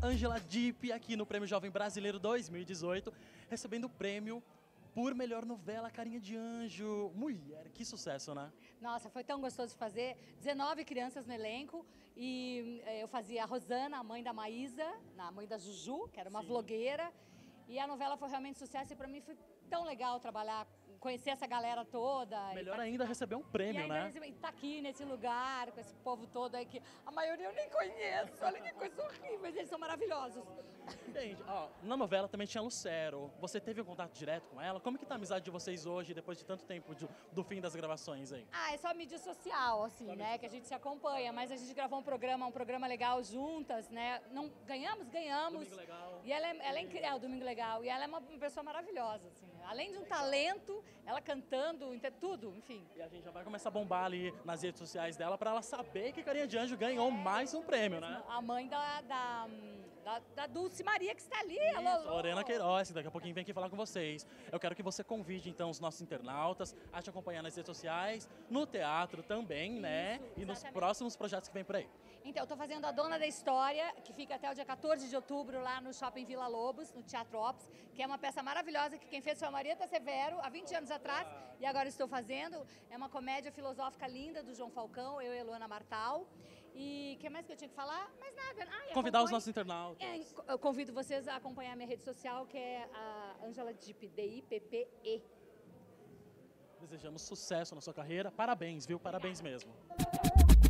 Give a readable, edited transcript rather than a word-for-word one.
Ângela Dipp aqui no Prêmio Jovem Brasileiro 2018, recebendo o prêmio por melhor novela Carinha de Anjo. Mulher, que sucesso, né? Nossa, foi tão gostoso de fazer. 19 crianças no elenco e eu fazia a Rosana, a mãe da Maísa, a mãe da Juju, que era uma vlogueira. E a novela foi realmente sucesso e para mim foi tão legal trabalhar, conhecer essa galera toda. Melhor ainda receber um prêmio, né? E tá aqui nesse lugar, com esse povo todo aí que a maioria eu nem conheço. Olha que coisa horrível, mas eles são maravilhosos. Gente, ó, na novela também tinha Lucero. Você teve um contato direto com ela? Como que tá a amizade de vocês hoje, depois de tanto tempo do fim das gravações aí? Ah, é só mídia social, assim, né? Que a gente se acompanha, mas a gente gravou um programa legal juntas, né? Não, ganhamos. Domingo Legal. E ela é incrível, o Domingo Legal. E ela é uma pessoa maravilhosa, assim. Além de um talento, ela cantando, tudo, enfim. E a gente já vai começar a bombar ali nas redes sociais dela pra ela saber que Carinha de Anjo ganhou mais um prêmio, né? A mãe da Dulce Maria, que está ali, Isso, Lorena Queiroz, que daqui a pouquinho vem aqui falar com vocês. Eu quero que você convide, então, os nossos internautas a te acompanhar nas redes sociais, no teatro também, né? E nos próximos projetos que vem por aí. Então, eu tô fazendo A Dona da História, que fica até o dia 14 de outubro lá no Shopping Vila Lobos, no Teatro Ops, que é uma peça maravilhosa que quem fez foi a Marieta Severo, há 20 anos atrás, e agora estou fazendo. É uma comédia filosófica linda do João Falcão, eu e Luana Martal. E o que mais que eu tinha que falar? Mais nada. Convidar os nossos internautas. Eu convido vocês a acompanhar a minha rede social, que é a Ângela Dipp, D-I-P-P-E. Desejamos sucesso na sua carreira. Parabéns, viu? Parabéns mesmo.